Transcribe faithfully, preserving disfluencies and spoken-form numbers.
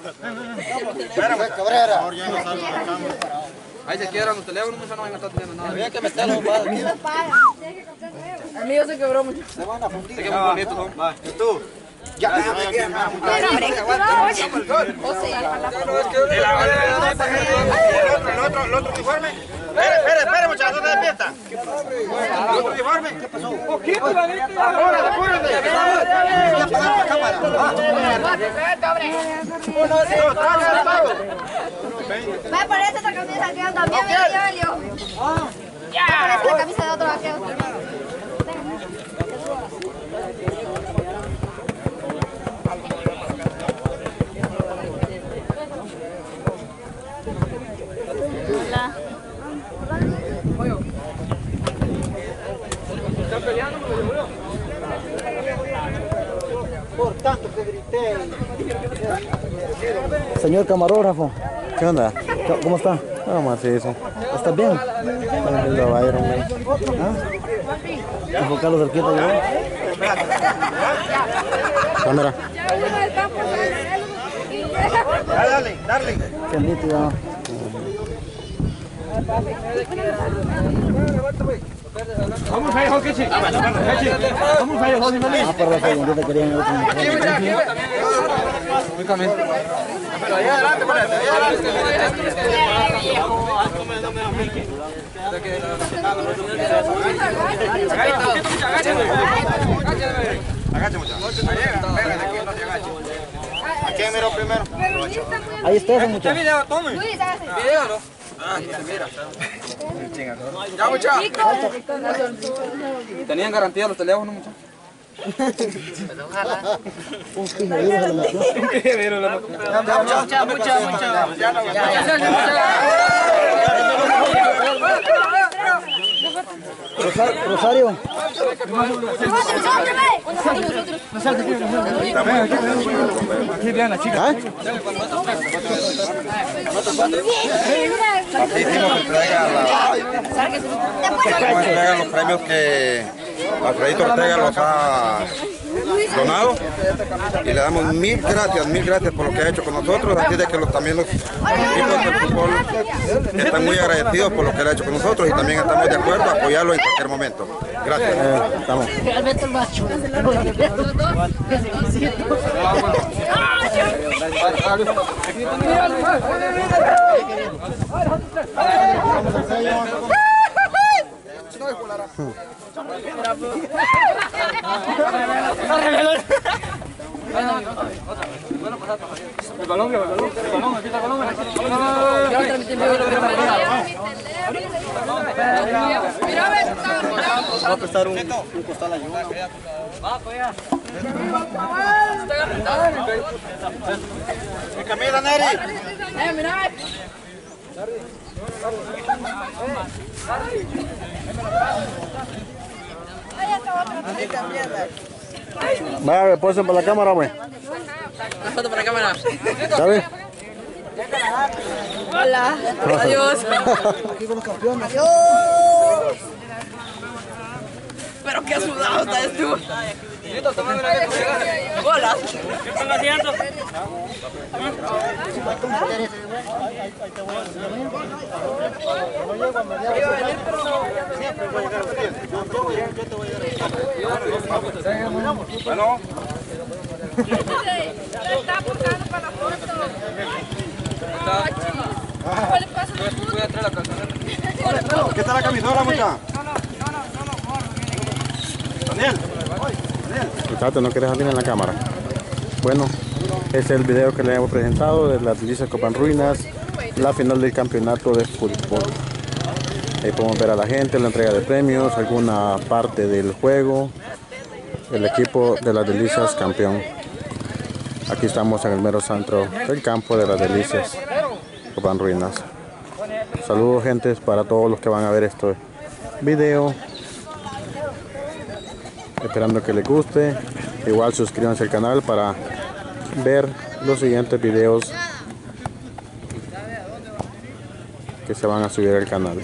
Cabrera. Ahí se quiebran los teléfonos, no van a estar teniendo nada. Había que meterlo, padre. El mío se quebró mucho. Se van a fundir. Se quedan muy bonitos, ¿no? Va, ¿y tú? Ya, O sea, El otro, el otro uniforme. Espere, espere, espere, muchachos, no se despierta. El otro uniforme. ¿Qué pasó? Poquito, la vista. Ahora, apúrate. ya apagaron la cámara. me parece esta camisa que anda bien, Evelio. Ya. Me parece la camisa de otro vaquero. Hola. Por tanto que grité. Señor camarógrafo, ¿Qué onda? ¿cómo está? ¿Cómo así eso? ¿Está bien? Lo va a ir, hombre. ¿Ah? Enfocarlo cerquita, ¿no? Cámara. Dale, dale. Qué nítido. Vamos a ir, Jokichi. Vamos a ir, Jokichi. Ah, por la segundita querían otro. Únicamente. Pero allá adelante, por allá adelante. Agache, muchachos. ¿A quién miró primero? Ahí está ese muchacho. Video, tome. Video, ¿no? Ah, aquí se mira. Ya, muchachos. ¿Tenían garantía los teléfonos, muchachos? Un pijadero se lo metió. Mucha, mucha, mucha. Rosa- Rosario. Aquí viene la chica. ¿Ah? Rapidísimo que entrega la, cómo entregan los premios que Alfredito Ortega los ha donado y le damos mil gracias, mil gracias por lo que ha hecho con nosotros, así de que los, también los equipos del fútbol están muy agradecidos por lo que él ha hecho con nosotros y también estamos de acuerdo a apoyarlo en cualquier momento. Gracias. Eh, estamos. Realmente el macho. El balón, el balón, el balón, aquí está el balón. Vamos a prestar un, un costal ayuda. Mi camisa, Neri. Eh, mira. Vaya, posen para la cámara, güey. Foto para la cámara. ¿Sabes? Hola. Adiós. Aquí con los campeones. Adiós. Pero qué sudado estás tú. Hola. ¿Qué están haciendo? Bueno. Está buscando para la foto. ¿Cuál le pasa? Voy a traer la calzadera. ¿Qué está la camisola, mucha? Daniel. Muchachos, ¿no quieres salir en la cámara? Bueno, este es el video que le hemos presentado de las Delicias Copan Ruinas, la final del campeonato de fútbol. Ahí podemos ver a la gente, la entrega de premios, alguna parte del juego, el equipo de las Delicias campeón. Aquí estamos en el mero centro del campo de las Delicias Copan Ruinas. Saludos, gente, para todos los que van a ver este video. Esperando que les guste. Igual suscríbanse al canal para ver los siguientes videos que se van a subir al canal.